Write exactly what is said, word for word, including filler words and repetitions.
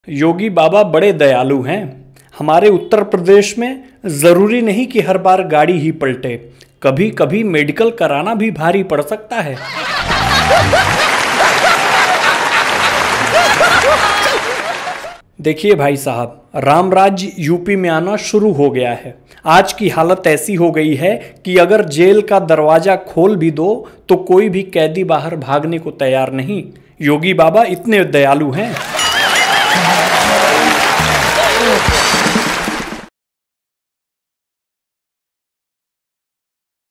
योगी बाबा बड़े दयालु हैं। हमारे उत्तर प्रदेश में ज़रूरी नहीं कि हर बार गाड़ी ही पलटे, कभी कभी मेडिकल कराना भी भारी पड़ सकता है। देखिए भाई साहब, राम राज्य यूपी में आना शुरू हो गया है। आज की हालत ऐसी हो गई है कि अगर जेल का दरवाजा खोल भी दो तो कोई भी कैदी बाहर भागने को तैयार नहीं। योगी बाबा इतने दयालु हैं।